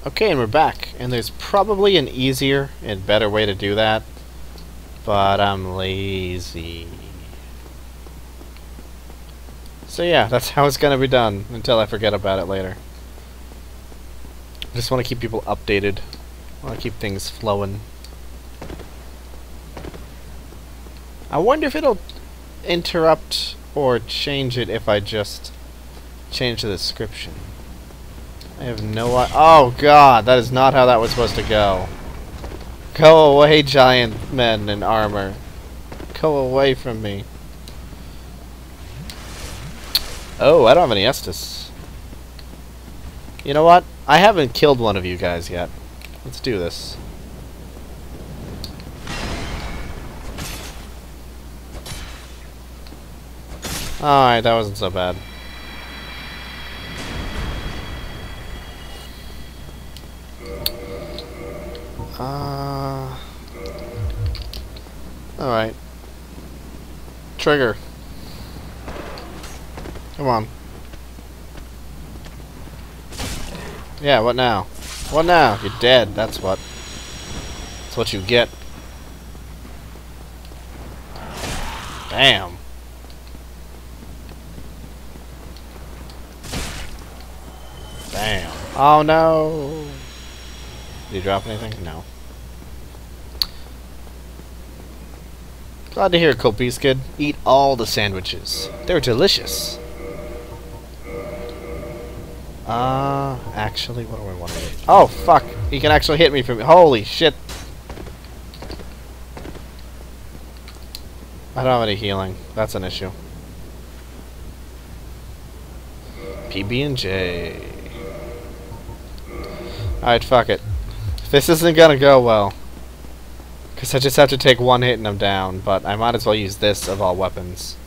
Okay, and we're back. And there's probably an easier and better way to do that. But I'm lazy. So yeah, that's how it's gonna be done until I forget about it later. I just want to keep people updated. I want to keep things flowing. I wonder if it'll interrupt or change it if I just change the description. I have no idea. Oh god, that is not how that was supposed to go. Go away, giant men in armor. Go away from me. Oh, I don't have any Estus. You know what? I haven't killed one of you guys yet. Let's do this. Alright, that wasn't so bad. Alright. Trigger. Come on. Yeah, what now? What now? You're dead, that's what. That's what you get. Damn. Damn. Oh no! Did you drop anything? No. Glad to hear it, Copies kid. Eat all the sandwiches. They're delicious. Actually, what do I want to do? Oh, fuck! He can actually hit me from... Holy shit! I don't have any healing. That's an issue. PB&J. Alright, fuck it. This isn't gonna go well. Because I just have to take one hit and I'm down, but I might as well use this of all weapons.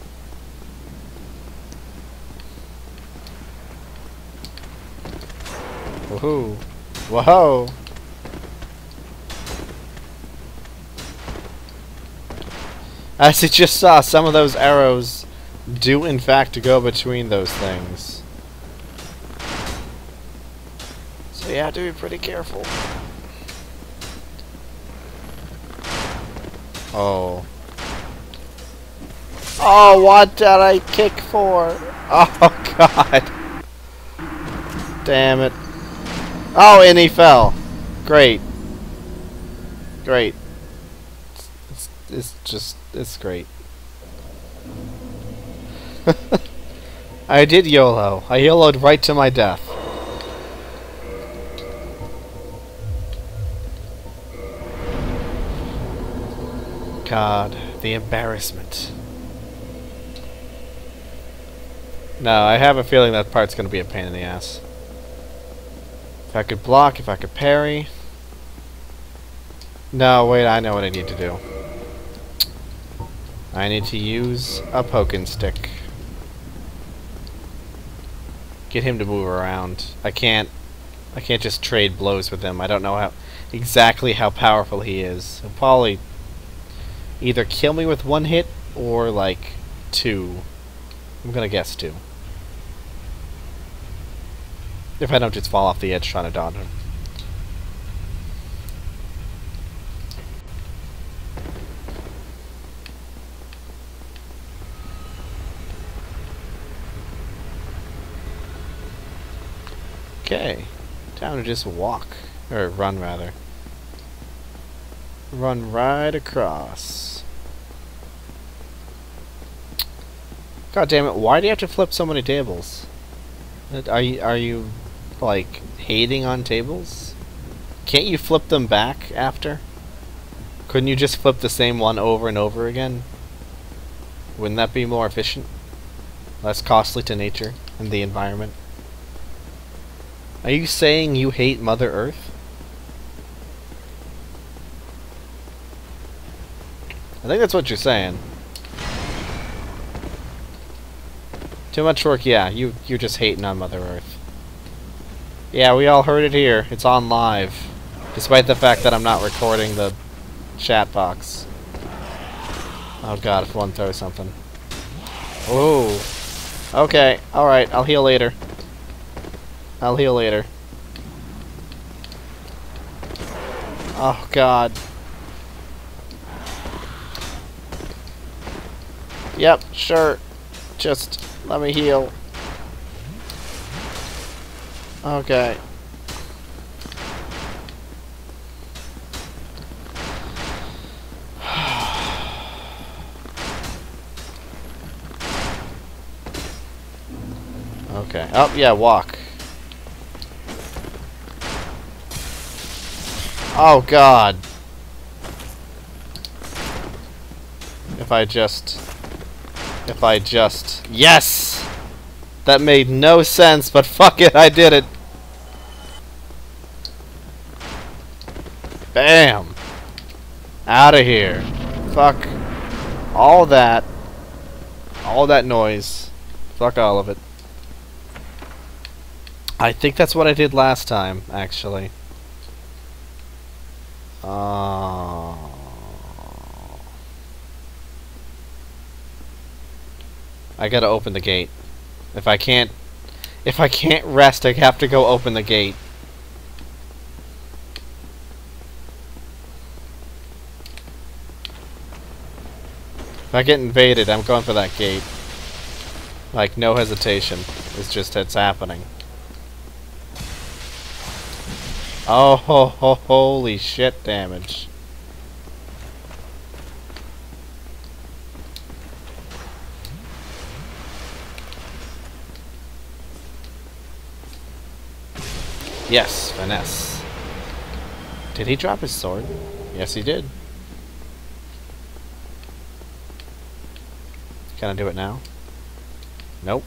Woohoo! Whoa! As you just saw, some of those arrows do in fact go between those things. So you have to be pretty careful. Oh. Oh, what did I kick for? Oh, God. Damn it. Oh, and he fell. Great. Great. It's great. I did YOLO. I YOLO'd right to my death. God, the embarrassment. No, I have a feeling that part's gonna be a pain in the ass. If I could block, if I could parry. No, wait, I know what I need to do. I need to use a poking stick. Get him to move around. I can't just trade blows with him. I don't know exactly how powerful he is. He'll probably either kill me with one hit or like 2. I'm gonna guess 2. If I don't just fall off the edge trying to dodge him. Okay. Time to just walk. Or run, rather. Run right across. God damn it, why do you have to flip so many tables? Are you like hating on tables? Can't you flip them back after? Couldn't you just flip the same one over and over again? Wouldn't that be more efficient? Less costly to nature and the environment? Are you saying you hate Mother Earth? I think that's what you're saying. Too much work, yeah. You're just hating on Mother Earth. Yeah, we all heard it here. It's on live. Despite the fact that I'm not recording the chat box. Oh god, if one throws something. Oh. Okay, alright, I'll heal later. I'll heal later. Oh god. Yep, sure. Just let me heal. Okay. Okay. Oh, yeah, walk. Oh, God. If I just... Yes! That made no sense, but fuck it, I did it. Bam! Out of here. Fuck. All that. All that noise. Fuck all of it. I think that's what I did last time, actually. I gotta open the gate. If I can't rest, I have to go open the gate. If I get invaded, I'm going for that gate. Like, no hesitation. It's happening. Oh, holy shit damage. Yes, finesse. Did he drop his sword? Yes, he did. Can I do it now? Nope.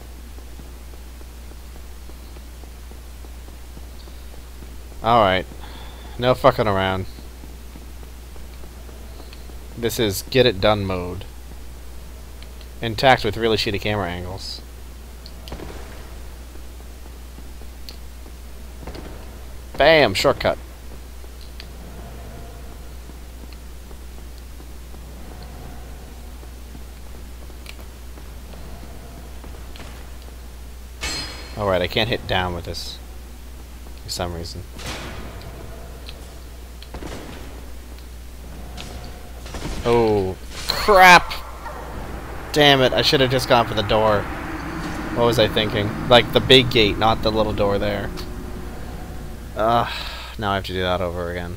Alright. No fucking around. This is get it done mode. Intact with really shitty camera angles. Bam! Shortcut. Alright, I can't hit down with this. For some reason. Oh, crap! Damn it, I should have just gone for the door. What was I thinking? Like the big gate, not the little door there. Now I have to do that over again.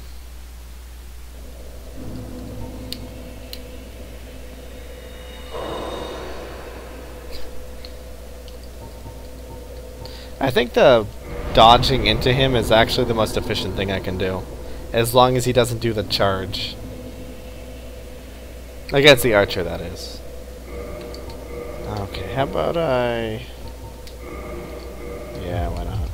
I think the dodging into him is actually the most efficient thing I can do. As long as he doesn't do the charge. Against the archer, that is. Okay, how about I... Yeah, why not?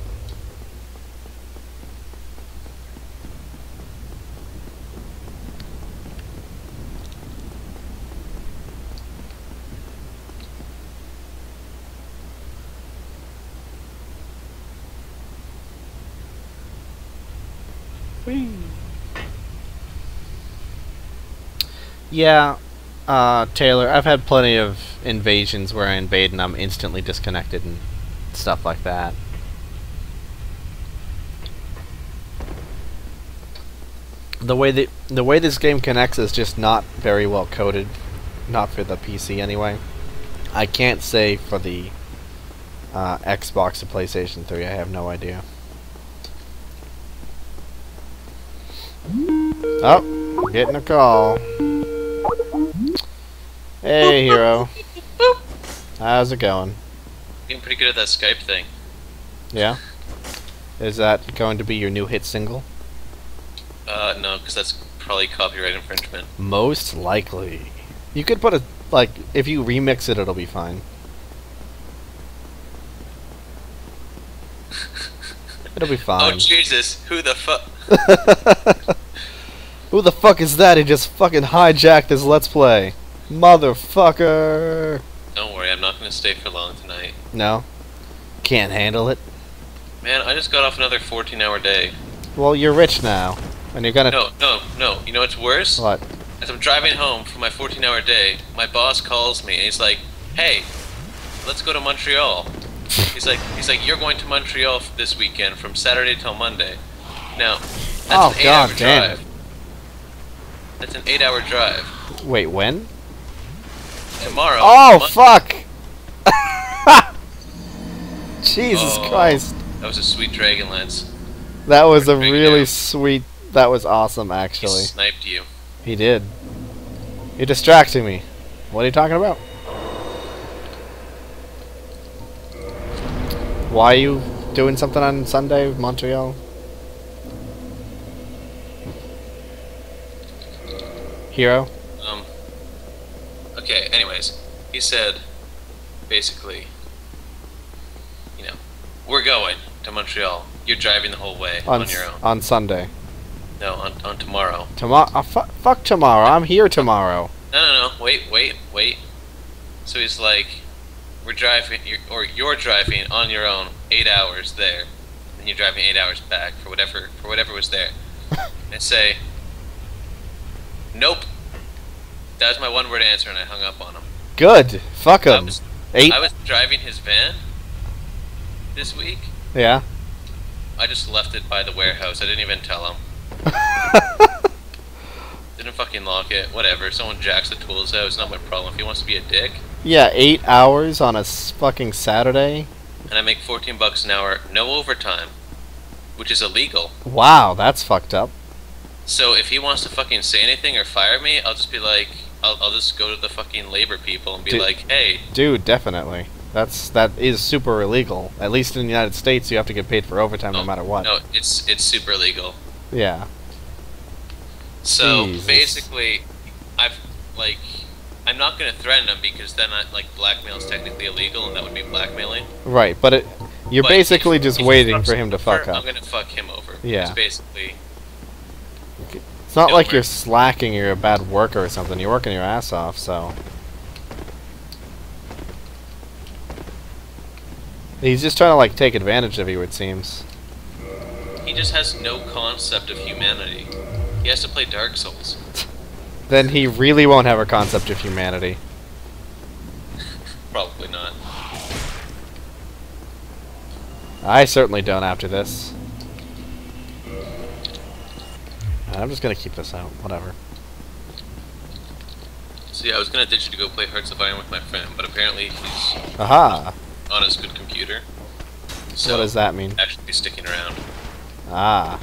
Whee! Yeah, Taylor, I've had plenty of invasions where I invade and I'm instantly disconnected and stuff like that. The way this game connects is just not very well coded, not for the PC anyway. I can't say for the Xbox or PlayStation 3. I have no idea. Oh, getting a call. Hey, hero. How's it going? Getting pretty good at that Skype thing. Yeah? Is that going to be your new hit single? No, because that's probably copyright infringement. Most likely. You could put a, like, if you remix it, it'll be fine. It'll be fine. Oh, Jesus. Who the fuck? Who the fuck is that? He just fucking hijacked this Let's Play. Motherfucker. Don't worry, I'm not going to stay for long tonight. No? Can't handle it? Man, I just got off another 14-hour day. Well, you're rich now. And you're gonna... No. You know what's worse? What? As I'm driving home from my 14-hour day, my boss calls me and he's like, "Hey, let's go to Montreal." He's like, "You're going to Montreal this weekend from Saturday till Monday." Now, that's an 8-hour drive. That's an 8-hour drive. Wait, when? Tomorrow. Oh, fuck! Jesus Oh, Christ. That was a sweet Dragonlance. That was a Bring it really down. sweet... That was awesome, He actually. sniped you. He did. You're distracting me. What are you talking about? Why are you doing something on Sunday, Montreal? Hero? Okay, anyways. He said, basically, you know, we're going to Montreal. You're driving the whole way on your own. On Sunday. No, on tomorrow. Tomorrow? Fuck tomorrow. I'm here tomorrow. No. Wait. So he's like, we're driving, you're driving on your own 8 hours there, and you're driving 8 hours back for whatever was there. And say, nope. That was my one-word answer, and I hung up on him. Good. Fuck him. I was driving his van this week. Yeah. I just left it by the warehouse. I didn't even tell him. Didn't fucking lock it. Whatever. Someone jacks the tools out. It's not my problem. If he wants to be a dick. Yeah, 8 hours on a fucking Saturday. And I make $14 an hour, no overtime, which is illegal. Wow, that's fucked up. So if he wants to fucking say anything or fire me, I'll just be like, I'll just go to the fucking labor people and be like, hey. Dude, definitely. That is super illegal. At least in the United States, you have to get paid for overtime no matter what. No, it's super illegal. Yeah. So Jesus. basically, I'm not gonna threaten him because then blackmail is technically illegal and that would be blackmailing. Right, but you're But basically if just he waiting fucks for him to fuck over, up. I'm gonna fuck him over. Yeah. It's basically. It's not Don't like worry. you're slacking or you're a bad worker or something. You're working your ass off, so. He's just trying to take advantage of you, it seems. He just has no concept of humanity. He has to play Dark Souls. Then he really won't have a concept of humanity. Probably not. I certainly don't after this. I'm just gonna keep this out. Whatever. So yeah, I was gonna ditch you to go play Hearts of Iron with my friend, but apparently he's Aha! on his good computer. So What does that mean? actually be sticking around. Ah.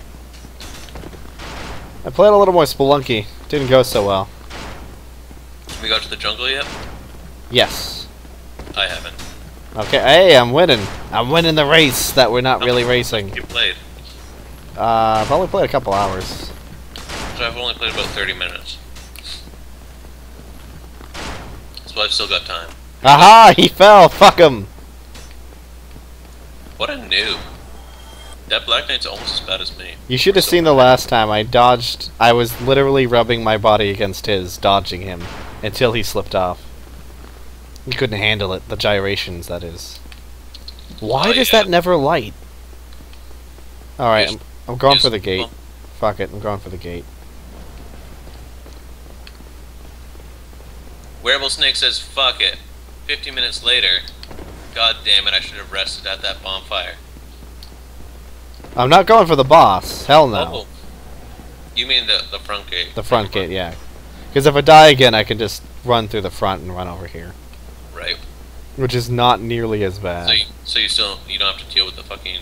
I played a little more Spelunky. Didn't go so well. We got to the jungle yet? Yes. I haven't. Okay, hey, I'm winning. I'm winning the race that we're not really racing. You played. I've only played a couple hours. So I've only played about 30 minutes. So I've still got time. Aha! He fell! Fuck him! What a noob. That Black Knight's almost as bad as me. You should have seen the last time I dodged. I was literally rubbing my body against his, dodging him, until he slipped off. He couldn't handle it. The gyrations, that is. Why Oh, does yeah. that never light? Alright, Just- I'm going just- for the gate. well- Fuck it, I'm going for the gate. Wearable Snake says, fuck it. 50 minutes later, god damn it, I should have rested at that bonfire. I'm not going for the boss. Hell no. Oh. You mean the front gate? The front gate, yeah. Because if I die again, I can just run through the front and run over here. Right. Which is not nearly as bad. So you don't have to deal with the fucking...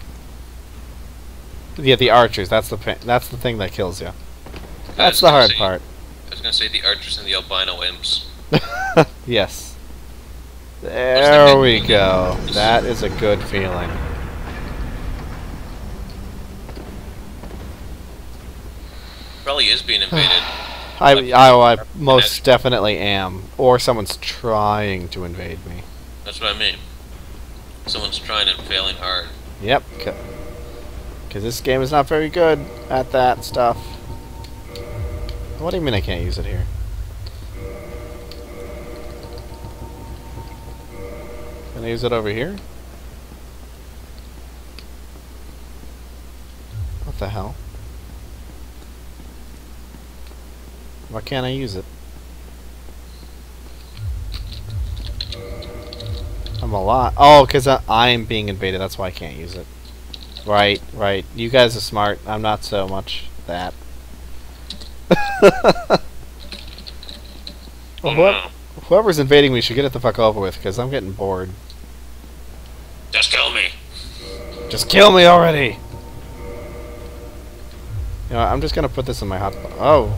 Yeah, the archers. That's the thing that kills you. I was That's the gonna hard say- part. I was gonna say the archers and the albino imps. Yes. What's There the we name? go. That is a good feeling. Probably is being invaded. I most definitely am. Or someone's trying to invade me. That's what I mean. Someone's trying and failing hard. Yep. Because this game is not very good at that stuff. What do you mean I can't use it here? Can I use it over here? What the hell? Why can't I use it? I'm a lot. Oh, because I'm being invaded. That's why I can't use it. Right, right. You guys are smart. I'm not so much that. Well, Oh no. whoever's invading me should get it the fuck over with, because I'm getting bored. Just kill me. Just kill me already! You know, I'm just gonna put this in my hotspot. Oh.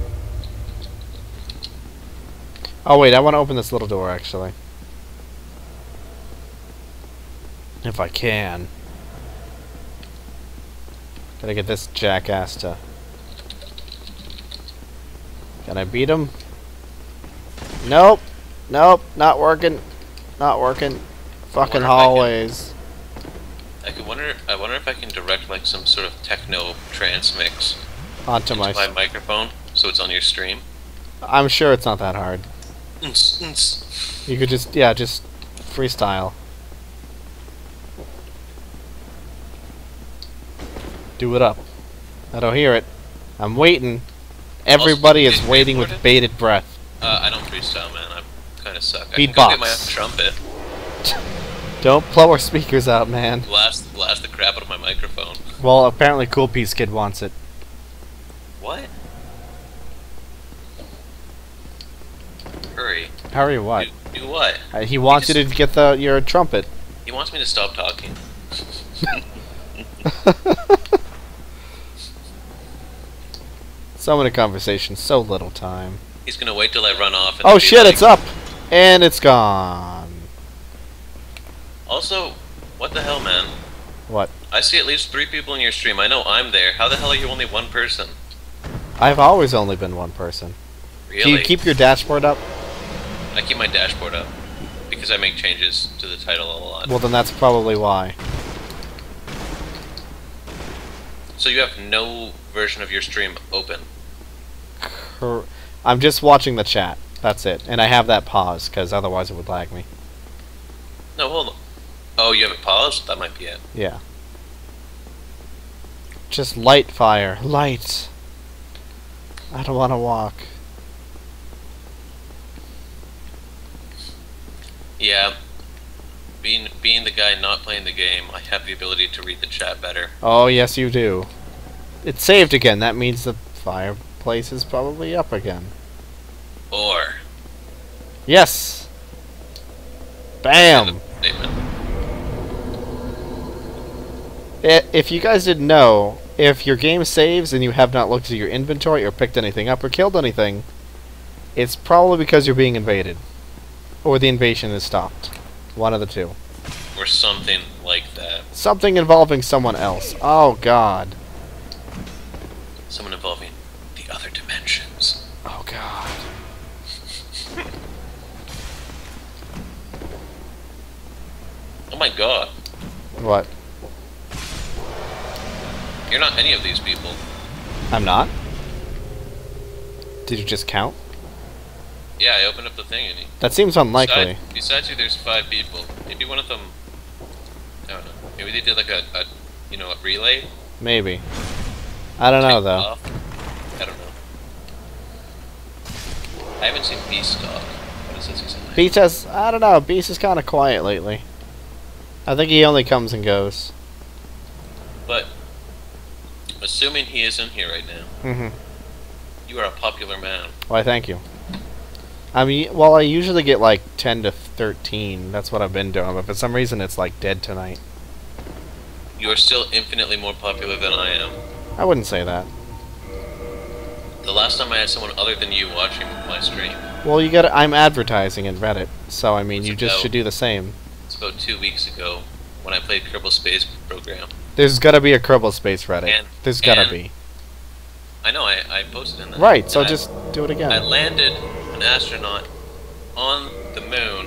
Oh wait, I want to open this little door, actually. If I can. Gotta get this jackass to... Can I beat him? Nope. Nope. Not working. Not working. Fucking hallways. I wonder if I can direct like some sort of techno trance mix Onto into my... my microphone so it's on your stream. I'm sure it's not that hard. Ns, ns. You could just... Yeah, just freestyle. Do it up. I don't hear it. I'm waiting. Everybody is waiting with bated breath. I don't freestyle, man. I kind of suck. I Beatbox. can go get my own trumpet. Don't blow our speakers out, man. Blast the crap out of my microphone. Well, apparently Cool Piece Kid wants it. What? Hurry. Hurry, what? Do what? He wants you to get your trumpet. He wants me to stop talking. So many conversations, so little time. He's gonna wait till I run off. And Oh be shit, like, it's up! And it's gone. Also, what the hell, man? What? I see at least 3 people in your stream. I know I'm there. How the hell are you only one person? I've always only been one person. Really? Do you keep your dashboard up? I keep my dashboard up because I make changes to the title a lot. Well, then that's probably why. So you have no version of your stream open. I'm just watching the chat. That's it. And I have that pause, because otherwise it would lag me. No, hold on. Oh, you have it paused? That might be it. Yeah. Just light fire. Light. I don't want to walk. Yeah. Being the guy not playing the game, I have the ability to read the chat better. Oh, yes you do. It's saved again. That means the fireplace is probably up again. Or Yes! Bam! statement. If you guys didn't know, if your game saves and you have not looked at your inventory or picked anything up or killed anything, it's probably because you're being invaded. Or the invasion is stopped. One of the two. Or something like that. Something involving someone else. Oh god. Someone involving the other dimensions. Oh god. Oh my god. What? You're not any of these people. I'm not? Did you just count? Yeah, I opened up the thing and That seems unlikely. Besides you, there's 5 people. Maybe one of them... I don't know. Maybe they did like a relay? Maybe. I don't know though. Off. I don't know. I haven't seen Beast talk. What does he say? Beast has... I don't know. Beast is kind of quiet lately. I think he only comes and goes. But, assuming he is in here right now, Mm-hmm. you are a popular man. Why, thank you. I mean, well, I usually get like 10 to 13. That's what I've been doing, but for some reason it's like dead tonight. You are still infinitely more popular than I am. I wouldn't say that. The last time I had someone other than you watching my stream, Well, you got. I'm advertising in Reddit, so I mean, What's you it just about? should do the same. it's about 2 weeks ago, when I played Kerbal Space Program. There's gotta be a Kerbal Space Reddit. And- There's gotta and- be. I know, I posted in that. Right. So And just do it I again. landed an astronaut on the moon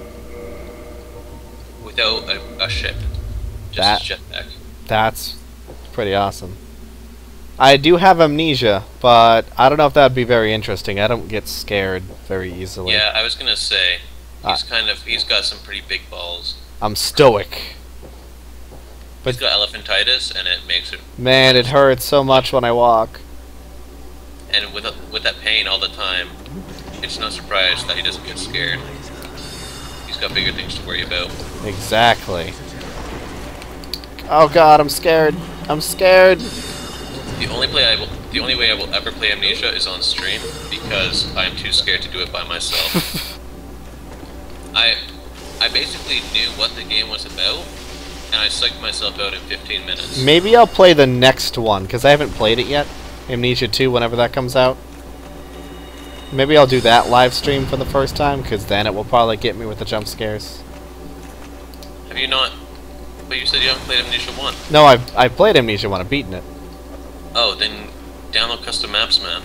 without a ship. That- Just a jetpack. That's pretty awesome. I do have amnesia, but I don't know if that'd be very interesting. I don't get scared very easily. Yeah, I was gonna say, Ah. he's got some pretty big balls. I'm stoic. But- He's got elephantitis, and it makes it, Man, it hurts so much when I walk. and with that pain all the time, it's no surprise that he doesn't get scared. He's got bigger things to worry about. Exactly. Oh god, I'm scared. I'm scared. The the only way I will ever play Amnesia is on stream because I am too scared to do it by myself. I basically knew what the game was about, and I psyched myself out in 15 minutes. Maybe I'll play the next one, because I haven't played it yet. Amnesia 2, whenever that comes out. Maybe I'll do that live stream for the first time, because then it will probably get me with the jump scares. Have you not... But you said you haven't played Amnesia 1. No, I've played Amnesia 1, I've beaten it. Oh, then download custom maps, man.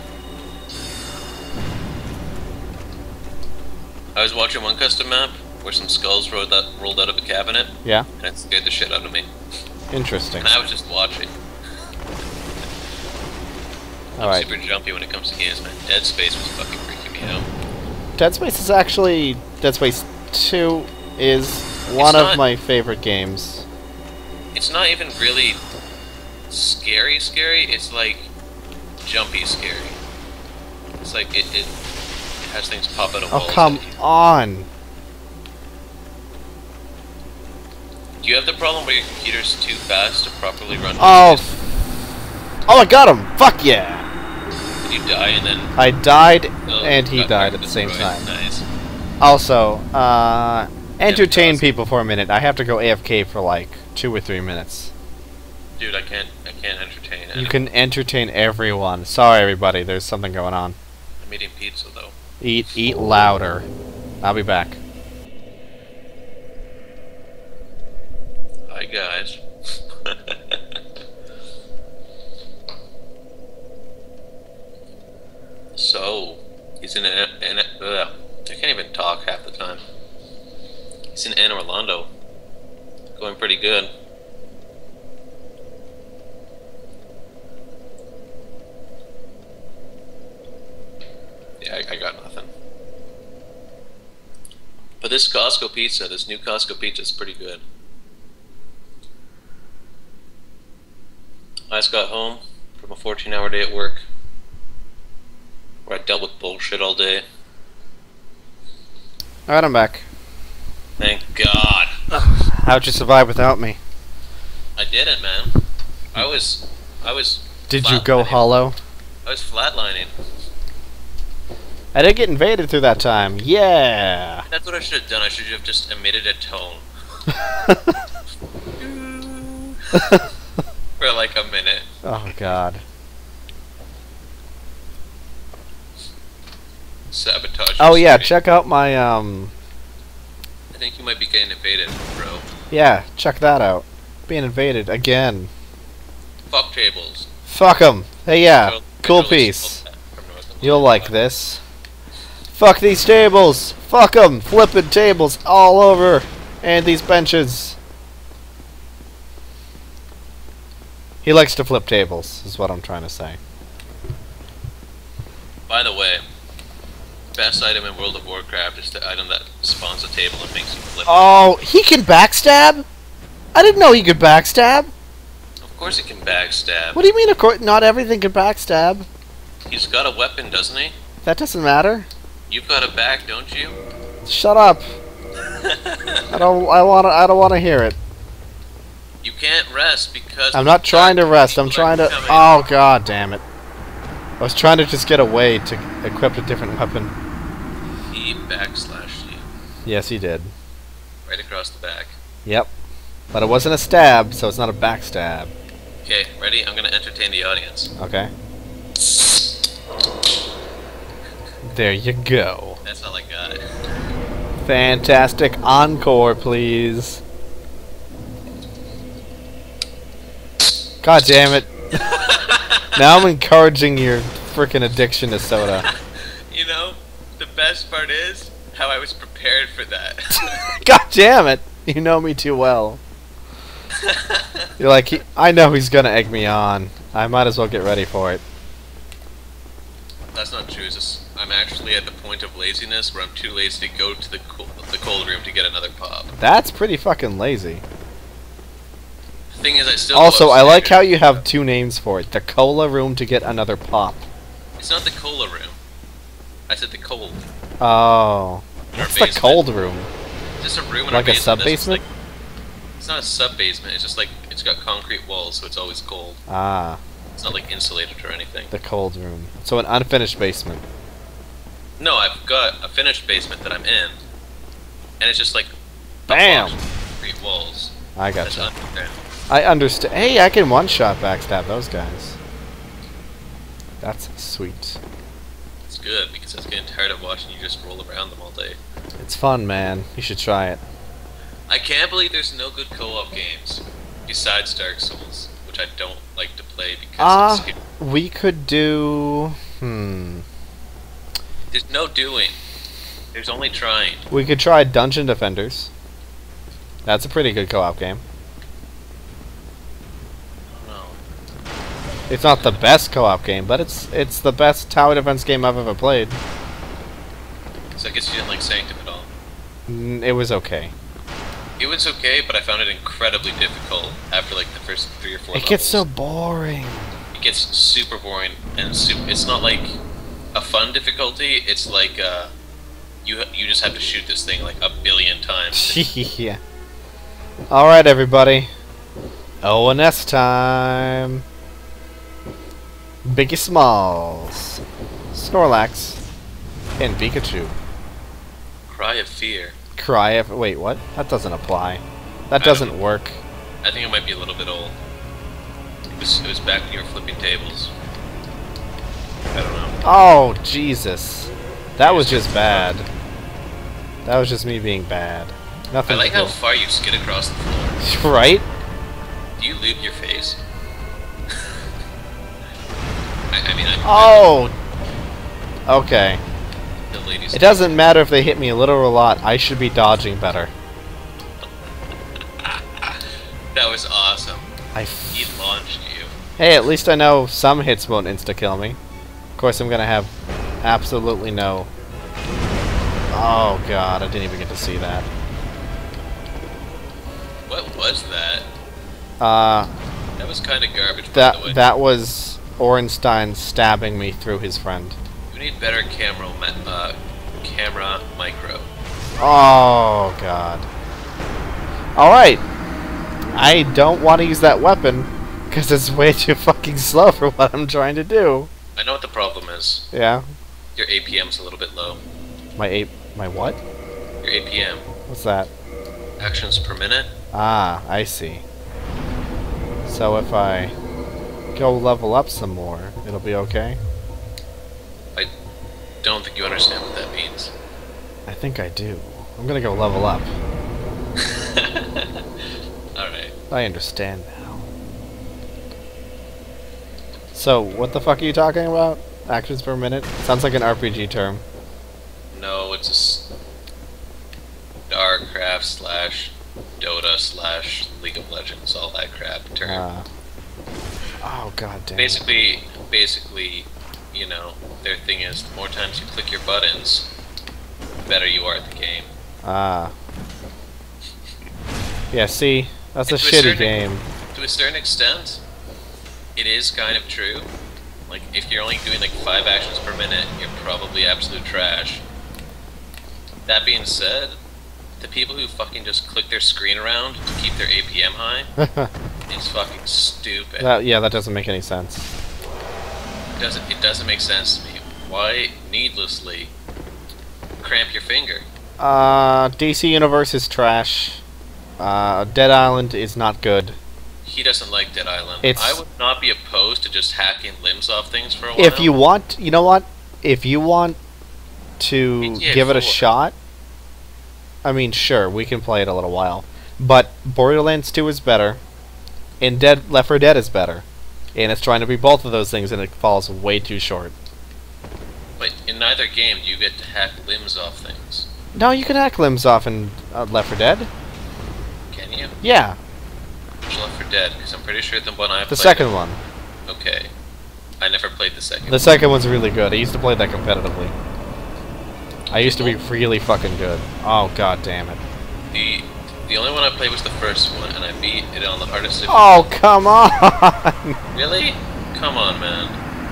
I was watching one custom map where some skulls rolled out of a cabinet. Yeah? And it scared the shit out of me. Interesting. And I was just watching. I'm Alright. super jumpy when it comes to games, man. Dead Space was fucking freaking me out. Dead Space is actually... Dead Space 2 is one of my favorite games. It's not even really scary, it's like jumpy scary. It's like it has things pop out of walls. Oh, come on! Do you have the problem where your computer's too fast to properly run? Oh! Oh, I got him! Fuck yeah! Did you die and then... I died, and he died at the same time. Nice. Also, entertain people for a minute. I have to go AFK for like 2 or 3 minutes. Dude, I can't entertain anyone. You can entertain everyone. Sorry, everybody. There's something going on. I'm eating pizza, though. Eat louder. I'll be back. Hi, guys. So, he's in I can't even talk half the time. He's in Anne Orlando. Going pretty good. Yeah, I got nothing. But this Costco pizza, this new Costco pizza is pretty good. I just got home from a 14-hour day at work, where I dealt with bullshit all day. Alright, I'm back. Thank God. How'd you survive without me? I didn't, man. I was Did you go hollow? I was flatlining. I didn't get invaded through that time. Yeah! That's what I should have done. I should have just emitted a tone. For like a minute. Oh god. Sabotage. Oh yeah, stream. check out my I think you might be getting invaded, bro. yeah, check that out. Being invaded again. Fuck tables. Fuck 'em. Hey yeah, I cool totally piece. stole that from North You'll America. like this. Fuck these tables! Fuck 'em! Flipping tables all over! And these benches. He likes to flip tables, is what I'm trying to say. By the way, best item in World of Warcraft is the item that spawns a table and makes you flip. Oh, he can backstab? I didn't know he could backstab. Of course he can backstab. What do you mean, of course? Not everything can backstab. He's got a weapon, doesn't he? That doesn't matter. You've got a back, don't you? Shut up. I don't want to hear it. You can't rest because... I'm not trying to rest. I'm people are trying to... coming. Oh, god damn it. I was trying to just get away to equip a different weapon. He backslashed you. Yes, he did. Right across the back. Yep. But it wasn't a stab, so it's not a backstab. Okay, ready? I'm gonna entertain the audience. Okay. There you go. That's all I got. Fantastic encore, please. God damn it. Now I'm encouraging your frickin' addiction to soda. You know, the best part is how I was prepared for that. God damn it. You know me too well. You're like, I know he's gonna egg me on. I might as well get ready for it. That's not true. It's just, I'm actually at the point of laziness where I'm too lazy to go to the cold room to get another pop. That's pretty fucking lazy. The thing is, I still Also, go I like how upstairs. you have two names for it. The cola room to get another pop. It's not the cola room. I said the cold. Oh. In our What's the basement. cold room? It's just a room in Like our a basement. sub-basement? It's not a sub basement. It's just like it's got concrete walls, so it's always cold. Ah. It's not like insulated or anything. The cold room. So an unfinished basement. No, I've got a finished basement that I'm in, and it's just like Bam! concrete walls. I got That's you. underground. I understand. Hey, I can one-shot backstab those guys. That's sweet. It's good because I was getting tired of watching you just roll around them all day. It's fun, man. You should try it. I can't believe there's no good co-op games besides Dark Souls, which I don't like to play because it's We could do... there's no doing. There's only trying. We could try Dungeon Defenders. That's a pretty good co-op game. No. It's not the best co-op game, but it's the best tower defense game I've ever played. So I guess you didn't like Sanctum at all. It was okay. It was okay, but I found it incredibly difficult after like the first 3 or 4 levels. It gets so boring. It gets super boring, and it's not like a fun difficulty. It's like you just have to shoot this thing like a billion times. Yeah. Alright, everybody. ONS time. Biggie Smalls. Snorlax. And Pikachu. Cry of Fear. Cry of... Wait, what? That doesn't apply. That doesn't work. I think it might be a little bit old. It was back when you were flipping tables. I don't know. Oh, Jesus. That was just bad. That was just me being bad. I Nothing like to how do. far you skid across the floor. Right? Do you lube your face? Oh! Okay. The ladies. It doesn't matter if they hit me a little or a lot. I should be dodging better. That was awesome. He He launched you. Hey, at least I know some hits won't insta-kill me. Of course, I'm gonna have absolutely no... Oh god, I didn't even get to see that. What was that? Uh, That was kind of garbage, by the way. that was Orenstein stabbing me through his friend. We need better camera micro. Oh god. Alright. I don't want to use that weapon, because it's way too fucking slow for what I'm trying to do. I know what the problem is. Yeah? Your APM's a little bit low. My what? Your APM, What's that? actions per minute. Ah, I see. So if I go level up some more, it'll be okay? I don't think you understand what that means. I think I do. I'm gonna go level up. Alright. I understand now. So, what the fuck are you talking about? Actions per minute? Sounds like an RPG term. No, it's a StarCraft / Dota / League of Legends, all that crap term. Oh god damn. Basically, you know, their thing is the more times you click your buttons, the better you are at the game. Yeah, see? That's a And to shitty certain- game. To a certain extent, it is kind of true. Like, if you're only doing like 5 actions per minute, you're probably absolute trash. That being said, the people who fucking just click their screen around to keep their APM high is fucking stupid. Yeah, that doesn't make any sense. It doesn't make sense to me. Why needlessly cramp your finger? DC Universe is trash. Dead Island is not good. He doesn't like Dead Island. It's- I would not be opposed to just hacking limbs off things for a while. If you want, you know what? If you want to GTA give it a 4. shot, I mean, sure, we can play it a little while. But Borderlands 2 is better, and Left 4 Dead is better. And it's trying to be both of those things, and it falls way too short. But in neither game do you get to hack limbs off things. No, you can hack limbs off in Left 4 Dead. Can you? Yeah, Which Left 4 Dead? Because I'm pretty sure the one I the played... second one. Okay. I never played the second The second one's really good. I used to play that competitively. I used to be really fucking good. Oh god damn it. The only one I played was the first one, and I beat it on the hardest difficulty. Oh come on! Really? Come on, man.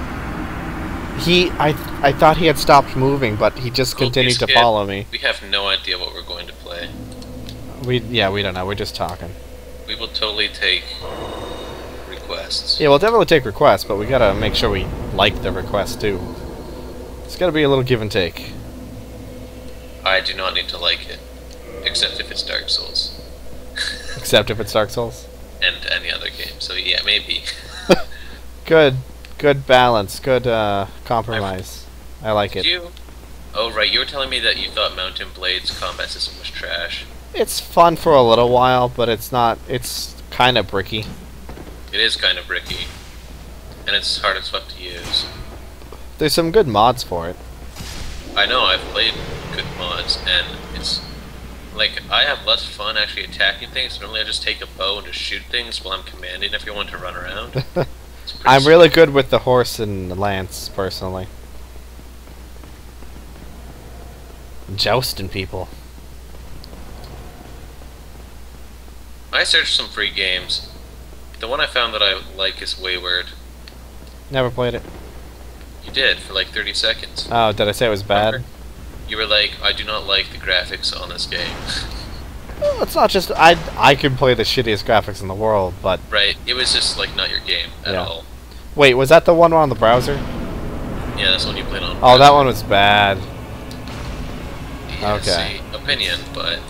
I thought he had stopped moving, but he just Cool continued to Piece Kid. follow me. We have no idea what we're going to play. We don't know. We're just talking. We will totally take requests. Yeah, we'll definitely take requests, but we gotta make sure we like the request too. It's gotta be a little give and take. I do not need to like it, except if it's Dark Souls. Except if it's Dark Souls. And any other game. So yeah, maybe. Good balance. Good compromise. I like it. You? Oh right, you were telling me that you thought Mountain Blade's combat system was trash. It's fun for a little while, but it's not. It's kind of bricky. It is kind of bricky, and it's hard as fuck to use. There's some good mods for it. I know, I've played good mods, and it's like I have less fun actually attacking things. Normally I just take a bow and just shoot things while I'm commanding everyone to run around. I'm really good with the horse and the lance, personally. Jousting people. I searched some free games. The one I found that I like is Wayward. Never played it. You did, for like 30 seconds. Oh, did I say it was bad? You were like, I do not like the graphics on this game. Well, it's not just... I could play the shittiest graphics in the world, but... Right, it was just like not your game at all. Wait, was that the one on the browser? Yeah, that's the one you played on. Oh, that one was bad. Yeah, Okay. See, opinion, but...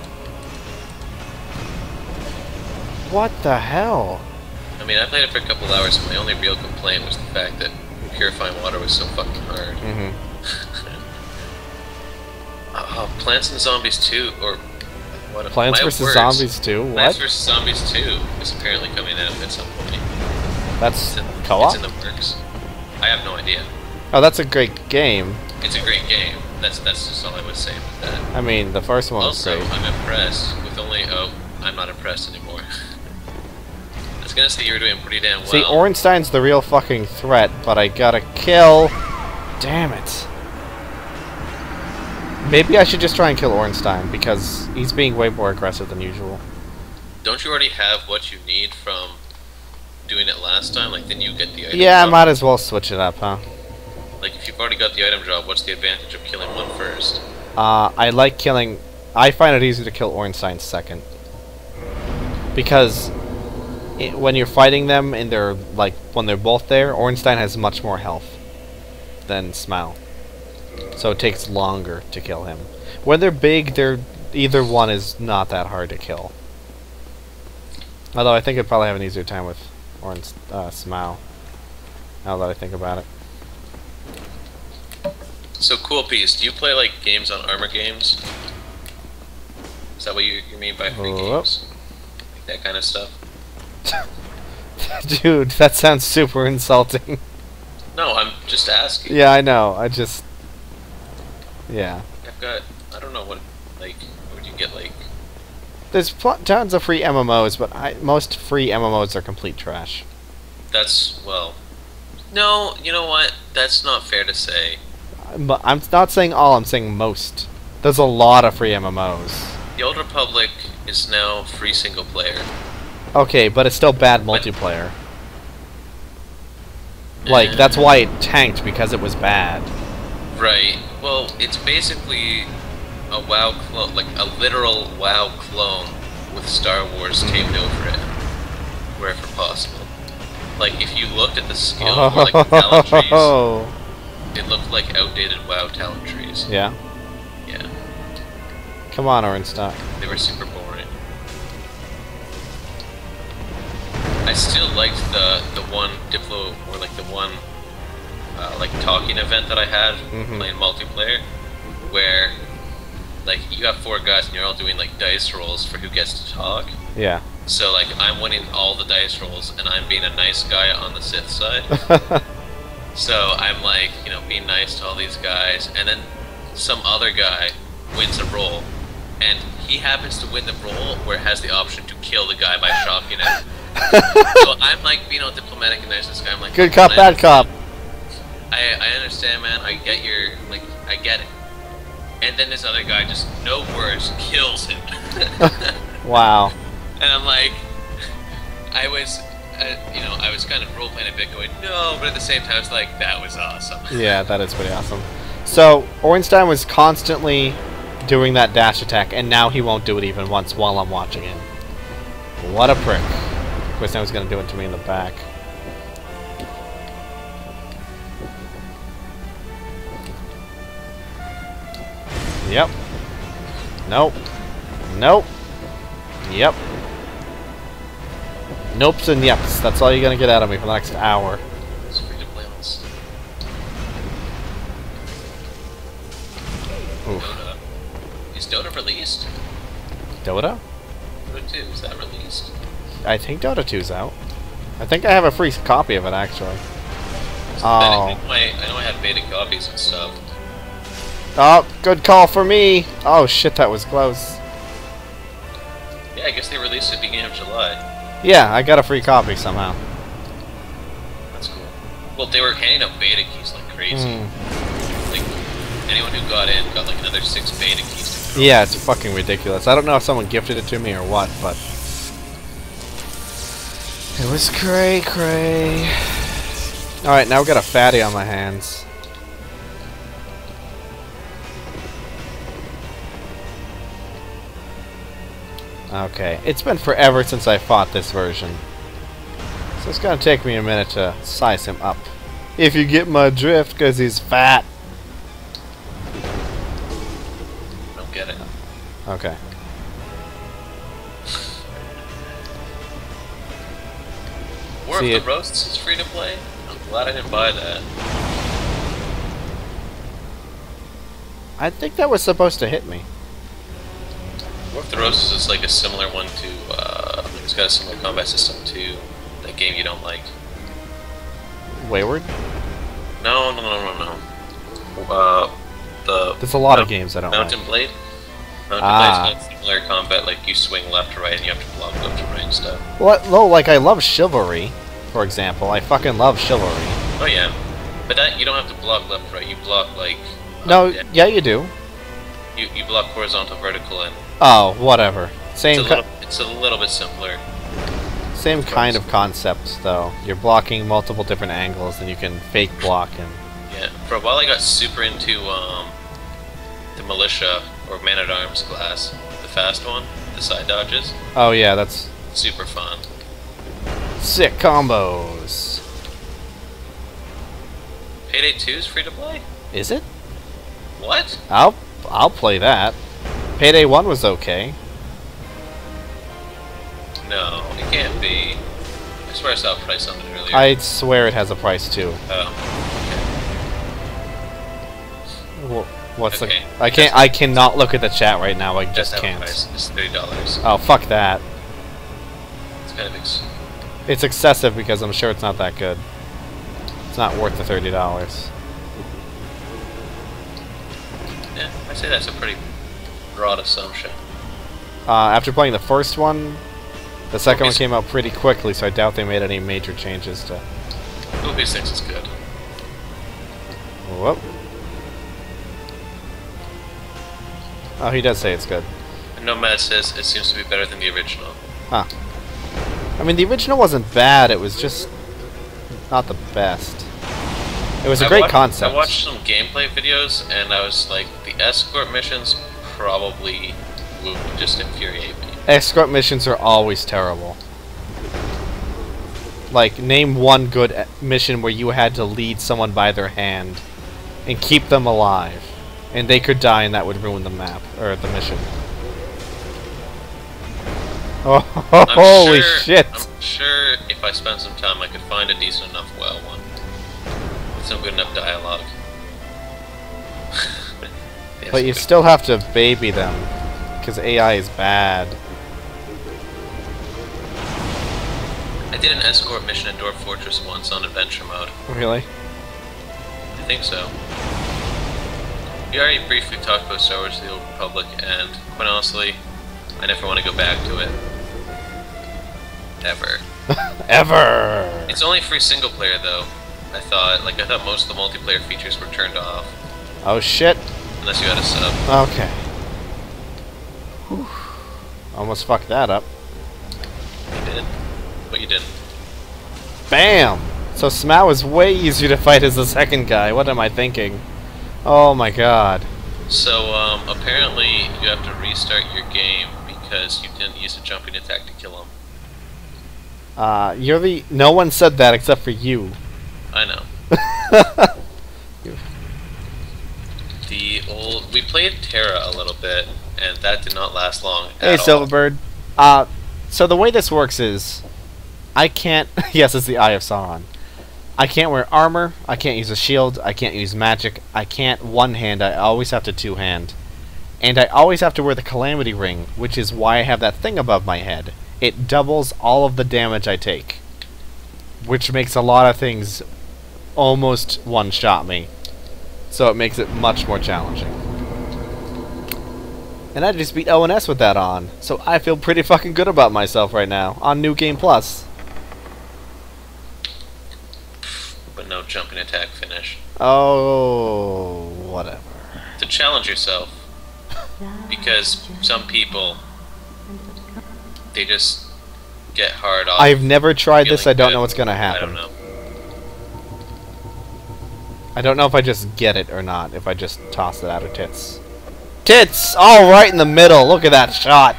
What the hell? I mean, I played it for a couple hours, and my only real complaint was the fact that purifying water was so fucking hard. Mm-hmm. Plants and Zombies 2, or... what? Plants vs. Zombies 2? What? Plants vs. Zombies 2 is apparently coming out at some point. That's It's co-op? in the works. I have no idea. Oh, that's a great game. It's a great game. That's just all I would say with that. I mean, the first one was Also, great. I'm impressed with only... Oh, I'm not impressed anymore. I was gonna say you were doing pretty damn well. See, Ornstein's the real fucking threat, but I gotta kill... Damn it. Maybe I should just try and kill Ornstein, because he's being way more aggressive than usual. Don't you already have what you need from doing it last time? Like, didn't you get the item Yeah, I drop? might as well switch it up, huh? Like, if you've already got the item drop, what's the advantage of killing one first? I like killing... I find it easier to kill Ornstein second. Because... when you're fighting them and they're, like, when they're both there, Ornstein has much more health than Smile. So it takes longer to kill him. When they're big, either one is not that hard to kill. Although I think I'd probably have an easier time with Smile. Now that I think about it. So, Cool Piece, do you play, like, games on Armor Games? Is that what you mean by free games? Like that kind of stuff? Dude, that sounds super insulting. No, I'm just asking. Yeah, I know. I just... Yeah. I've got... I don't know what... Like, what would you get, like... There's tons of free MMOs, but most free MMOs are complete trash. That's... well... No, you know what? That's not fair to say. But I'm not saying all, I'm saying most. There's a lot of free MMOs. The Old Republic is now free single player. Okay, but it's still bad multiplayer. Like, that's why it tanked, because it was bad. Right. Well, it's basically a WoW clone, like a literal WoW clone with Star Wars taped over it, wherever possible. Like, if you looked at the skill, or like the talent trees, it looked like outdated WoW talent trees. Yeah? Yeah. Come on, Ornstein. They were super boring. I still liked the one Diplo, or like the one like talking event that I had playing multiplayer, where like you have 4 guys and you're all doing like dice rolls for who gets to talk. Yeah. So like I'm winning all the dice rolls and I'm being a nice guy on the Sith side. So I'm like, you know, being nice to all these guys, and then some other guy wins a roll, and he happens to win the roll where it has the option to kill the guy by shocking him. So I'm like being all diplomatic and nice to this guy. I'm like, Good cop, bad cop. I understand, man. I get your, like, I get it. And then this other guy just, no words, kills him. Wow. And I'm like, I was, you know, I was kind of role playing a bit, going no, but at the same time, I was like, that was awesome. Yeah, that is pretty awesome. So Ornstein was constantly doing that dash attack, and now he won't do it even once while I'm watching it. What a prick. Of course, I was going to do it to me in the back. Yep. Nope. Nope. Yep. Nopes and yeps. That's all you're gonna get out of me for the next hour. It's free to play on Steam. Oof. Dota. Is Dota released? Dota? Dota 2, is that released? I think Dota 2's out. I think I have a free copy of it, actually. I know I had beta copies and stuff. Oh, good call for me! Oh shit, that was close. Yeah, I guess they released it beginning of July. Yeah, I got a free copy somehow. That's cool. Well, they were handing out beta keys like crazy. Like, anyone who got in got like another 6 beta keys. Yeah, it's fucking ridiculous. I don't know if someone gifted it to me or what, but... it was cray-cray. Alright, now we got a fatty on my hands. Okay, it's been forever since I fought this version. So it's gonna take me a minute to size him up. If you get my drift, because he's fat. Don't get it. Okay. War of the Roasts is free to play? I'm glad I didn't buy that. I think that was supposed to hit me. War of the Roasts is like a similar one to, it's got a similar combat system to that game you don't like. Wayward? No. There's a lot of games I don't Mountain like. Blade? Mountain Blade's got similar combat, like you swing left to right and you have to block left to right and stuff. Well, no, like I love Chivalry, for example. I fucking love Chivalry. Oh yeah. But that, you don't have to block left to right, you block like... No, yeah you do. You block horizontal, vertical, and... Oh, whatever. It's a little bit simpler. Same kind of concept, though. You're blocking multiple different angles, and you can fake block and... Yeah, for a while I got super into the militia or man-at-arms class, the fast one, the side dodges. Oh yeah, that's super fun. Sick combos. Payday 2 is free to play? Is it? What? I'll play that. Payday 1 was okay. No, it can't be. I swear I saw a price on it earlier. I swear it has a price too. Oh. What's Okay. the? I cannot look at the chat right now. I just Have a can't. price. It's $30. Oh fuck that. It's kind of It's excessive because I'm sure it's not that good. It's not worth the $30. yeah, I say that's a pretty broad assumption. After playing the first one, the second one came out pretty quickly, so I doubt they made any major changes to... Movies thinks it's good. Whoop. Oh, he does say it's good. And Nomad says it seems to be better than the original. Huh. I mean, the original wasn't bad, it was just not the best. It was a great concept. I watched some gameplay videos, and I was like, the escort missions probably would just infuriate me. Escort missions are always terrible. Like, name one good mission where you had to lead someone by their hand and keep them alive. And they could die and that would ruin the map, or the mission. Oh, holy shit! I'm sure if I spent some time I could find a decent enough WoW one. With some good enough dialogue. But you still have to baby them, because AI is bad. I did an escort mission in Dwarf Fortress once on adventure mode. Really? I think so. We already briefly talked about Star Wars The Old Republic, and quite honestly, I never want to go back to it. Ever. Ever! It's only free single player though. I thought most of the multiplayer features were turned off. Oh shit. Unless you had a sub. Okay. Whew. Almost fucked that up. You did. But you didn't. Bam! So Smau is way easier to fight as the second guy. What am I thinking? Oh my god. So, apparently you have to restart your game because you didn't use a jumping attack to kill him. You're the... No one said that except for you. I know. The old we played Terra a little bit, and that did not last long Hey, at all. Silverbird. So the way this works is, I can't. Yes, it's the Eye of Sauron. I can't wear armor. I can't use a shield. I can't use magic. I can't one-hand. I always have to two-hand. And I always have to wear the Calamity Ring, which is why I have that thing above my head. It doubles all of the damage I take, which makes a lot of things almost one-shot me. So it makes it much more challenging. And I just beat ONS with that on, so I feel pretty fucking good about myself right now on New Game Plus. But no jumping attack finish. Oh, whatever. To challenge yourself, because some people, they just get hard off. I've never tried this. I feeling don't good. know what's gonna I happen. don't know. I don't know if I just get it or not. If I just toss it out of tits. Tits! All right in the middle. Look at that shot.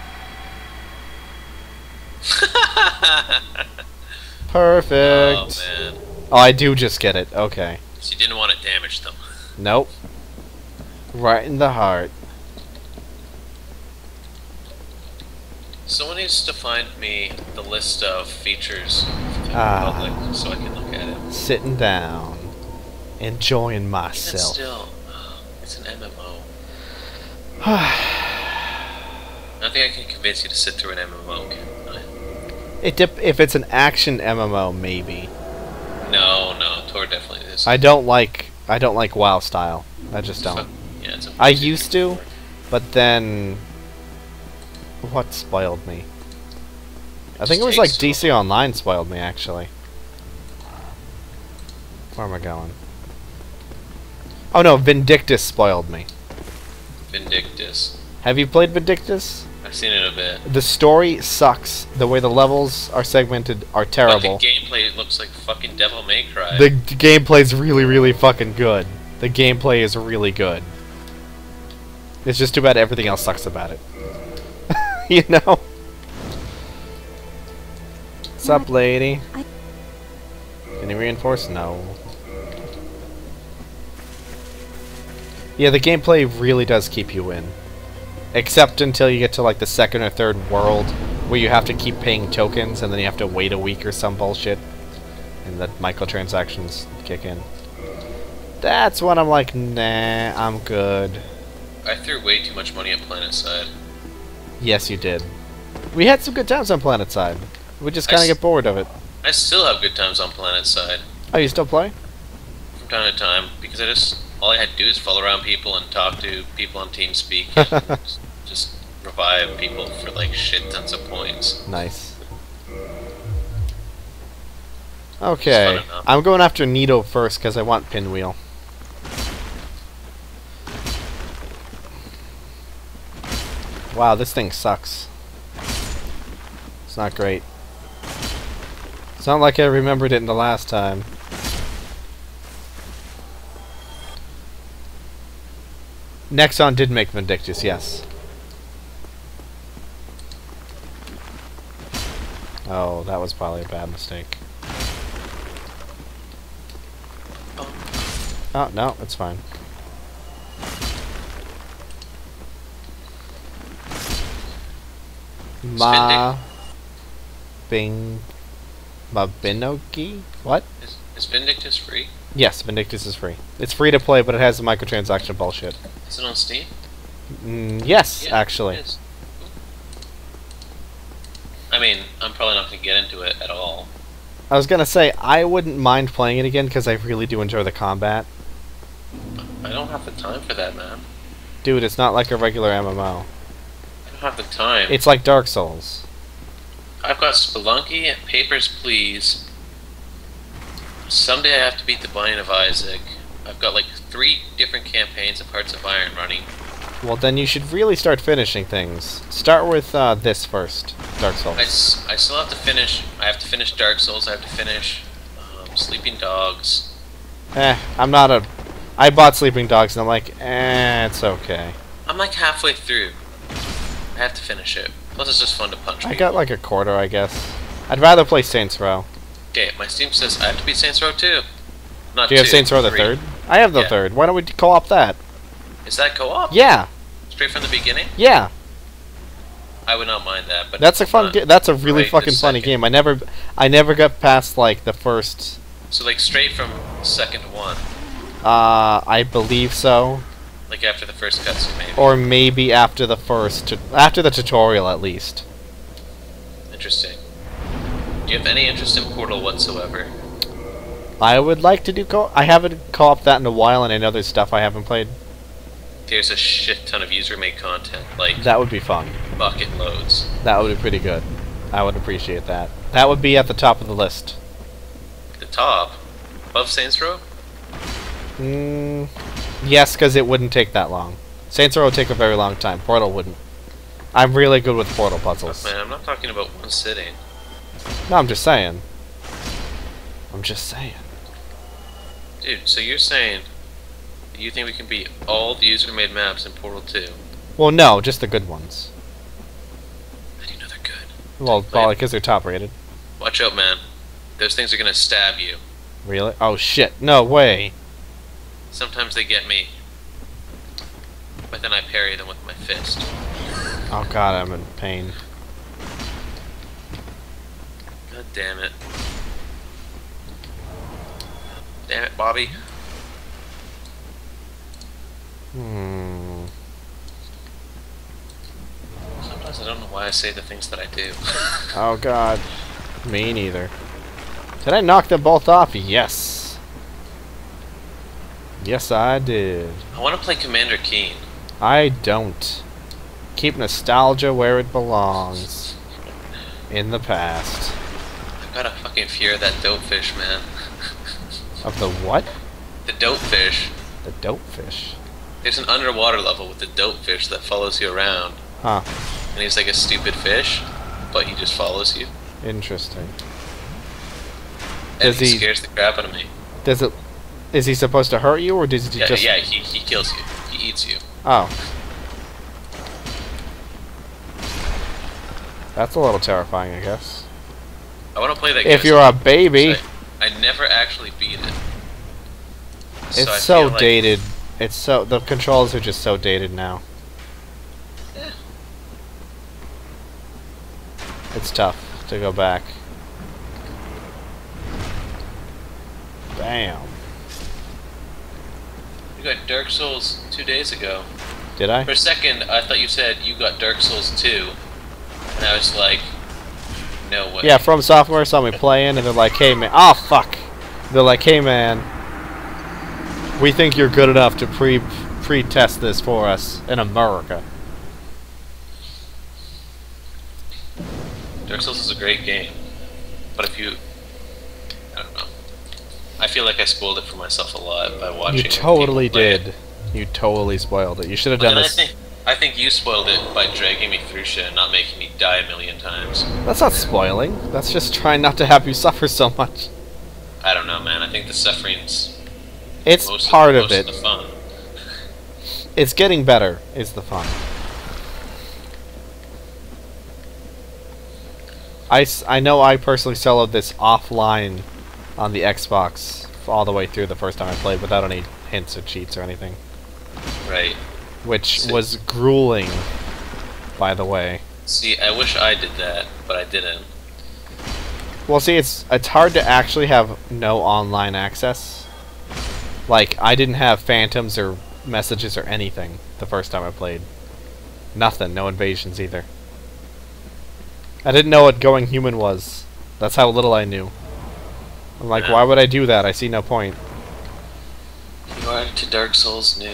Perfect. Oh man. Oh, I do just get it. Okay. So you didn't want to damage them. Nope. Right in the heart. Someone needs to find me the list of features for the Ah. Republic so I can look at it. Sitting down. Enjoying Even myself. still, it's an MMO. I don't think I can convince you to sit through an MMO, can I? If it's an action MMO, maybe. No, Tor definitely is. I don't like WoW style. I just don't. Yeah, it's a I used to, but then what spoiled me? I think it was like takes DC Online spoiled me actually. Where am I going? Oh no, Vindictus spoiled me. Vindictus. Have you played Vindictus? I've seen it a bit. The story sucks. The way the levels are segmented are terrible. But the gameplay looks like fucking Devil May Cry. The gameplay's really, really fucking good. The gameplay is really good. It's just too bad everything else sucks about it. You know? What's up, lady? Any reinforce? No. Yeah, the gameplay really does keep you in. Except until you get to like the second or third world, where you have to keep paying tokens, and then you have to wait a week or some bullshit, and the microtransactions kick in. That's when I'm like, nah, I'm good. I threw way too much money at PlanetSide. Yes, you did. We had some good times on PlanetSide. We just kind of get bored of it. I still have good times on PlanetSide Oh, you still play? from time to time because all I had to do is follow around people and talk to people on TeamSpeak and just revive people for like shit tons of points. Nice. It's Okay, fun enough. I'm going after Nito first because I want Pinwheel. Wow, this thing sucks. It's not great. It's not like I remembered it in the last time. Nexon did make Vindictus, yes. Oh, that was probably a bad mistake. Oh, no, it's fine. Mabinogi? What? Is Vindictus free? Yes, Vindictus is free. It's free to play, but it has the microtransaction bullshit. Is it on Steam? Yes, Yeah, actually. it is. I mean, I'm probably not going to get into it at all. I was gonna say, I wouldn't mind playing it again, because I really do enjoy the combat. I don't have the time for that, man. Dude, it's not like a regular MMO. I don't have the time. It's like Dark Souls. I've got Spelunky and Papers, Please. Someday I have to beat the Binding of Isaac. I've got like 3 different campaigns of Hearts of Iron running. Well, then you should really start finishing things. Start with this first, Dark Souls. I still have to finish. I have to finish Dark Souls. I have to finish Sleeping Dogs. I'm not a... I bought Sleeping Dogs and I'm like, it's okay. I'm like halfway through. I have to finish it. Plus it's just fun to punch I people. got like a quarter, I guess. I'd rather play Saints Row. Okay, my Steam says I have to beat Saints Row 2. Not Do you have 2, Saints Row the 3. third? I have the Yeah. third. Why don't we co-op that? Is that co-op? Yeah, Straight from the beginning? yeah. I would not mind that, but That's a fun. That's a really right fucking this funny second. game. I never got past like the first. So like straight from second one, I believe so, like after the first cutscene, maybe. or maybe after the first, after the tutorial at least. Interesting. Do you have any interest in Portal whatsoever? I would like to do I haven't co-op that in a while, and I know there's stuff I haven't played. There's a shit ton of user-made content, like That would be fun. bucket loads. That would be pretty good. I would appreciate that. That would be at the top of the list. The top, above Saints Row. Yes, because it wouldn't take that long. Saints Row would take a very long time. Portal wouldn't. I'm really good with Portal puzzles. Man, I'm not talking about one sitting. No, I'm just saying. I'm just saying. Dude, so you're saying that you think we can beat all the user-made maps in Portal 2? Well, no, just the good ones. How do you know they're good? Well, probably because they're top rated. Watch out, man. Those things are gonna stab you. Really? Oh shit! No way. Sometimes they get me, but then I parry them with my fist. Oh god, I'm in pain. God damn it. Damn it, Bobby. Sometimes I don't know why I say the things that I do. Oh god. Me neither. Did I knock them both off? Yes. Yes, I did. I want to play Commander Keen. I don't. Keep nostalgia where it belongs. In the past. I've got a fucking fear of that dope fish, man. Of the what? The dope fish. The dope fish. There's an underwater level with the dope fish that follows you around. Huh. And he's like a stupid fish, but he just follows you. Interesting. And Does he he- scares the crap out of me. Does it... Is he supposed to hurt you, or does he Yeah, just... yeah, he kills you. He eats you. Oh. That's a little terrifying, I guess. I want to play that game. If you're a baby... I never actually beat it. It's I so feel like- dated. It's so... The controls are just so dated now. Eh. It's tough to go back. Damn. You got Dark Souls 2 days ago. Did I? For a second, I thought you said you got Dark Souls 2. And I was like, no way. Yeah, From Software saw me playing, and they're like, hey man... Oh, fuck! They're like, hey man... We think you're good enough to pre-test this for us in America. Dark Souls is a great game. But if you... I don't know. I feel like I spoiled it for myself a lot by watching You totally people play it. did. You totally spoiled it. You should have But done then this. I think you spoiled it by dragging me through shit and not making me die a million times. That's not spoiling. That's just trying not to have you suffer so much. I don't know, man. I think the suffering's It's most part of, of most it. of the fun. It's getting better, is the fun. I know I personally soloed this offline on the Xbox all the way through the first time I played without any hints or cheats or anything. Right. Which was grueling, by the way. See, I wish I did that, but I didn't. Well, see, it's hard to actually have no online access. Like, I didn't have phantoms or messages or anything the first time I played. Nothing, no invasions either. I didn't know what going human was. That's how little I knew. I'm like, Yeah. why would I do that? I see no point. You are to Dark Souls new.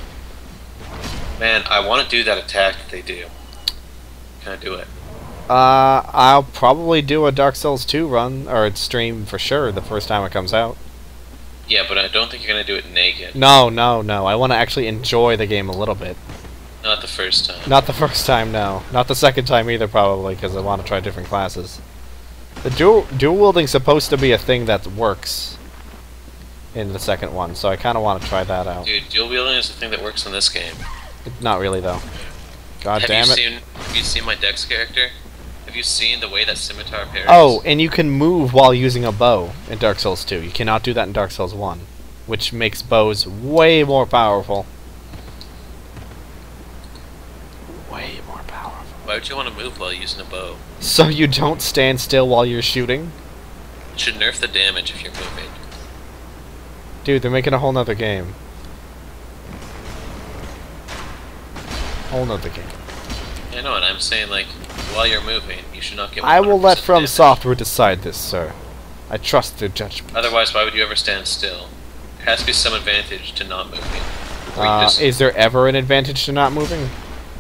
Man, I want to do that attack that they do. Can I do it? I'll probably do a Dark Souls 2 run, or stream for sure, the first time it comes out. Yeah, but I don't think you're gonna do it naked. No. I want to actually enjoy the game a little bit. Not the first time. Not the first time, no. Not the second time either, probably, because I want to try different classes. The dual wielding's supposed to be a thing that works in the second one, so I kind of want to try that out. Dude, dual wielding is the thing that works in this game. Not really, though. God Have damn you it. seen my Dex character? Have you seen the way that scimitar parries? Oh, and you can move while using a bow in Dark Souls 2. You cannot do that in Dark Souls 1, which makes bows way more powerful. Why would you want to move while using a bow? So you don't stand still while you're shooting? It should nerf the damage if you're moving. Dude, they're making a whole nother game. Whole nother game. I know, and I'm saying, like, while you're moving, you should not get 100% I will let From damage. Software decide this, sir. I trust their judgment. Otherwise, why would you ever stand still? There has to be some advantage to not moving. Or you just... Is there ever an advantage to not moving?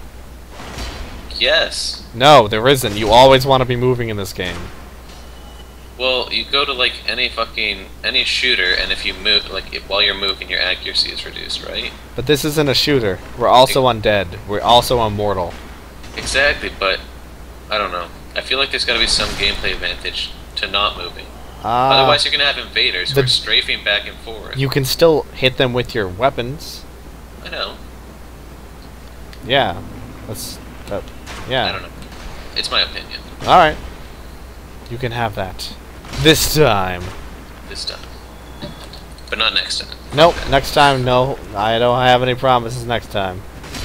Yes. No, there isn't. You always want to be moving in this game. Well, you go to, like, any shooter, and if you move, like, while you're moving, your accuracy is reduced, right? But this isn't a shooter. We're also undead. We're also immortal. Exactly, but I don't know. I feel like there's got to be some gameplay advantage to not moving. Otherwise, you're gonna have invaders who are strafing back and forth. You can still hit them with your weapons. I know. Yeah, that's that. Yeah. I don't know. It's my opinion. All right. You can have that. This time. This time, but not next time. Nope. Next time, no. I don't have any promises next time.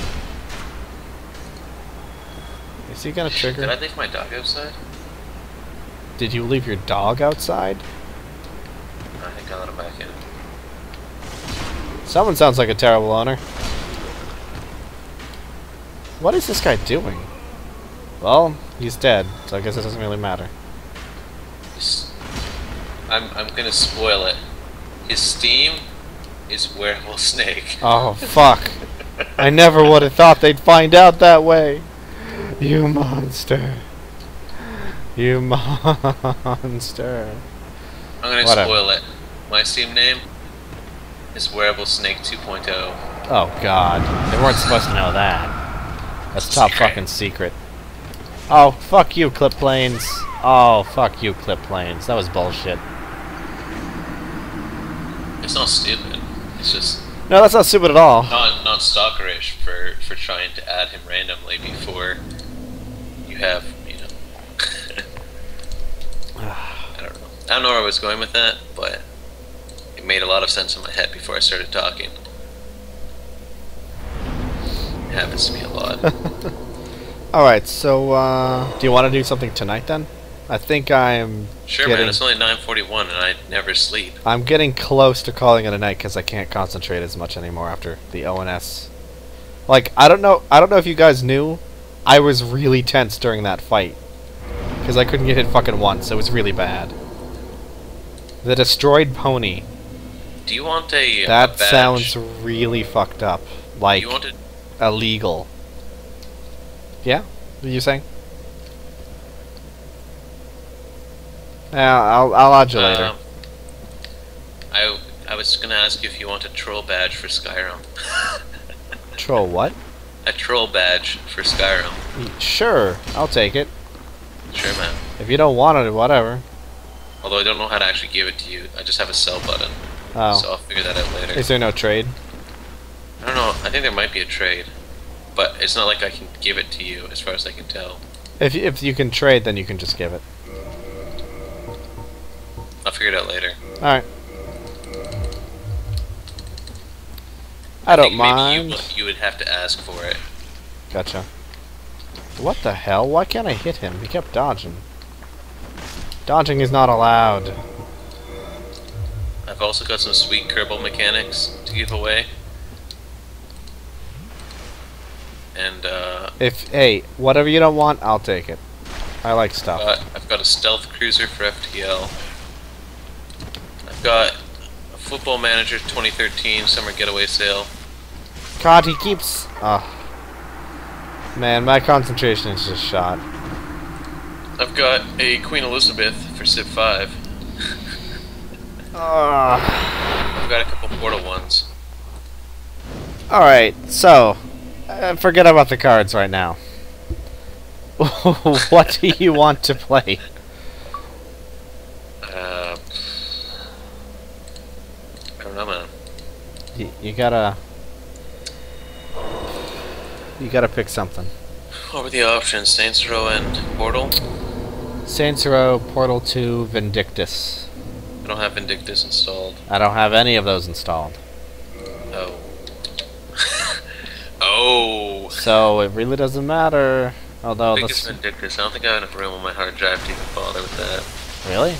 Is he gonna trigger? Did I leave my dog outside? Did you leave your dog outside? I think I let him back in. Someone sounds like a terrible owner. What is this guy doing? Well, he's dead, so I guess it doesn't really matter. I'm gonna spoil it. His Steam is Werewolf Snake. Oh, fuck. I never would have thought they'd find out that way. You monster. You monster. I'm gonna spoil it. My Steam name is Wearable Snake 2.0. Oh god. They weren't supposed to know that. That's top fucking secret. Oh, fuck you, Clip Planes. Oh, fuck you, Clip Planes. That was bullshit. It's not stupid. It's just No, that's not stupid at all. not stalkerish for trying to add him randomly before you have, you know. I don't know. I don't know where I was going with that, but it made a lot of sense in my head before I started talking. It happens to me a lot. Alright, so, do you want to do something tonight then? I think I'm Sure, man. It's only 9:41, and I never sleep. I'm getting close to calling it a night because I can't concentrate as much anymore after the ONS. Like, I don't know if you guys knew, I was really tense during that fight. Because I couldn't get hit fucking once. It was really bad. The destroyed pony. Do you want a That badge? sounds really fucked up. Like, Do you want a illegal. Yeah? What are you saying? Yeah, I'll add you later. I was gonna ask you if you want a troll badge for Skyrim. Troll what? A troll badge for Skyrim. Sure, I'll take it. Sure, man. If you don't want it, whatever. Although I don't know how to actually give it to you. I just have a sell button. Oh. So I'll figure that out later. Is there no trade? I don't know. I think there might be a trade. But it's not like I can give it to you, as far as I can tell. If you can trade, then you can just give it. I'll figure it out later. Alright. I don't think mind. maybe you would have to ask for it. Gotcha. What the hell? Why can't I hit him? He kept dodging. Dodging is not allowed. I've also got some sweet Kerbal mechanics to give away. And, Hey, whatever you don't want, I'll take it. I like stuff. I've got a stealth cruiser for FTL. I've got a Football Manager 2013 Summer Getaway Sale. God, he keeps... Man, my concentration is just shot. I've got a Queen Elizabeth for Civ 5. I've got a couple Portal ones. Alright, so... forget about the cards right now. What do you want to play? I don't know, man. You gotta... You gotta pick something. What were the options? Saints Row and Portal? Saints Row, Portal 2, Vindictus. I don't have Vindictus installed. I don't have any of those installed. Oh. Oh. So it really doesn't matter. Although Biggest this Vindictus. I don't think I have enough room on my hard drive to even bother with that. really.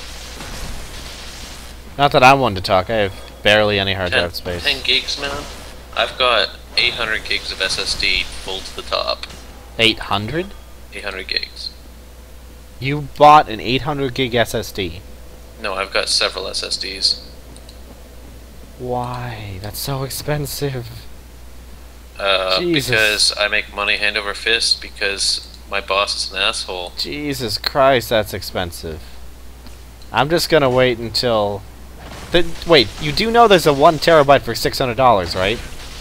Not that I'm one to talk. I have barely any hard drive space. 10 gigs, man. I've got 800 gigs of SSD full to the top. 800? 800 gigs. You bought an 800 gig SSD. No, I've got several SSDs. Why? That's so expensive. Jesus. Because I make money hand over fist because my boss is an asshole. Jesus Christ, that's expensive. I'm just gonna wait until... wait, you do know there's a 1 terabyte for $600, right?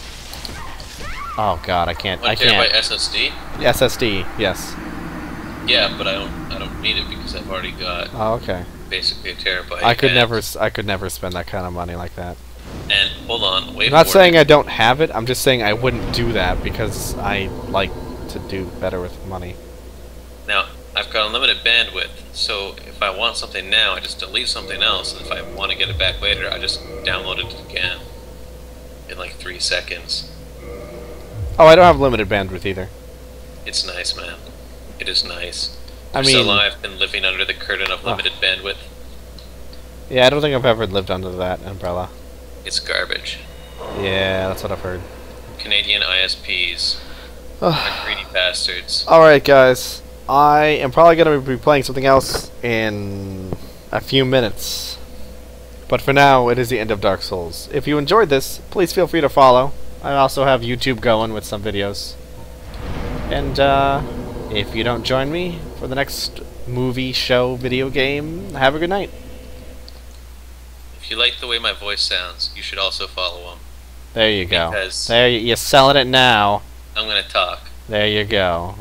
Oh god, I can't. 1 terabyte SSD? SSD, yes. Yeah, but I don't need it because I've already got Oh, okay. basically a terabyte. I could and, never spend that kind of money like that. And hold on, wait. I'm not saying I don't have it. I'm just saying I wouldn't do that because I like to do better with money. Now, I've got unlimited bandwidth, so if I want something now, I just delete something else, and if I want to get it back later, I just download it again in like 3 seconds. Oh, I don't have limited bandwidth either. It's nice, man. It is nice. I For mean, so long I've been living under the curtain of limited bandwidth. yeah, I don't think I've ever lived under that umbrella. It's garbage. Yeah, that's what I've heard. Canadian ISPs are greedy bastards. Alright, guys. I am probably going to be playing something else in a few minutes. But for now, it is the end of Dark Souls. If you enjoyed this, please feel free to follow. I also have YouTube going with some videos. And, if you don't join me for the next movie, show, video game, have a good night. If you like the way my voice sounds, you should also follow him. There you go. Because there you're selling it now. I'm gonna talk. There you go.